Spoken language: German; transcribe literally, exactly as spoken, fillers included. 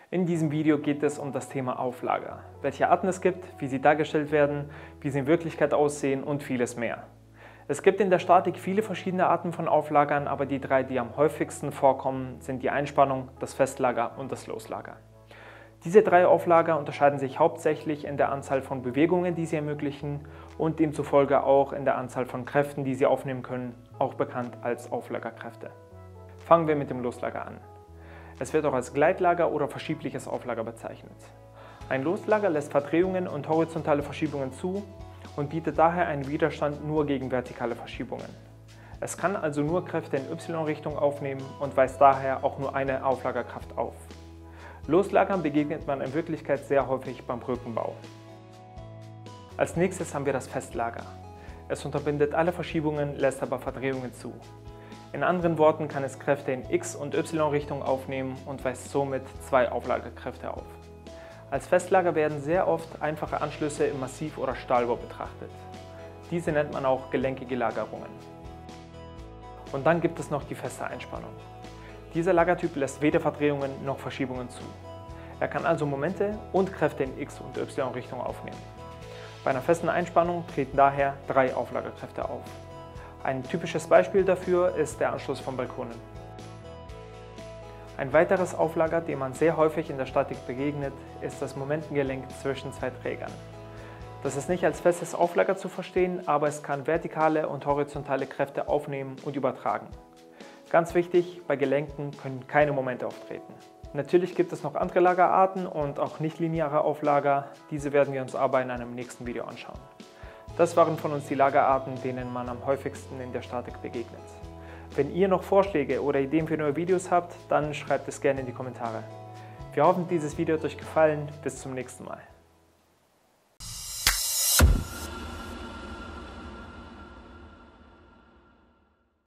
In diesem Video geht es um das Thema Auflager, welche Arten es gibt, wie sie dargestellt werden, wie sie in Wirklichkeit aussehen und vieles mehr. Es gibt in der Statik viele verschiedene Arten von Auflagern, aber die drei, die am häufigsten vorkommen, sind die Einspannung, das Festlager und das Loslager. Diese drei Auflager unterscheiden sich hauptsächlich in der Anzahl von Bewegungen, die sie ermöglichen und demzufolge auch in der Anzahl von Kräften, die sie aufnehmen können, auch bekannt als Auflagerkräfte. Fangen wir mit dem Loslager an. Es wird auch als Gleitlager oder verschiebliches Auflager bezeichnet. Ein Loslager lässt Verdrehungen und horizontale Verschiebungen zu und bietet daher einen Widerstand nur gegen vertikale Verschiebungen. Es kann also nur Kräfte in Y-Richtung aufnehmen und weist daher auch nur eine Auflagerkraft auf. Loslagern begegnet man in Wirklichkeit sehr häufig beim Brückenbau. Als nächstes haben wir das Festlager. Es unterbindet alle Verschiebungen, lässt aber Verdrehungen zu. In anderen Worten kann es Kräfte in X- und Y-Richtung aufnehmen und weist somit zwei Auflagerkräfte auf. Als Festlager werden sehr oft einfache Anschlüsse im Massiv- oder Stahlbau betrachtet. Diese nennt man auch gelenkige Lagerungen. Und dann gibt es noch die feste Einspannung. Dieser Lagertyp lässt weder Verdrehungen noch Verschiebungen zu. Er kann also Momente und Kräfte in X- und Y-Richtung aufnehmen. Bei einer festen Einspannung treten daher drei Auflagerkräfte auf. Ein typisches Beispiel dafür ist der Anschluss von Balkonen. Ein weiteres Auflager, dem man sehr häufig in der Statik begegnet, ist das Momentengelenk zwischen zwei Trägern. Das ist nicht als festes Auflager zu verstehen, aber es kann vertikale und horizontale Kräfte aufnehmen und übertragen. Ganz wichtig, bei Gelenken können keine Momente auftreten. Natürlich gibt es noch andere Lagerarten und auch nicht-lineare Auflager, diese werden wir uns aber in einem nächsten Video anschauen. Das waren von uns die Lagerarten, denen man am häufigsten in der Statik begegnet. Wenn ihr noch Vorschläge oder Ideen für neue Videos habt, dann schreibt es gerne in die Kommentare. Wir hoffen, dieses Video hat euch gefallen. Bis zum nächsten Mal.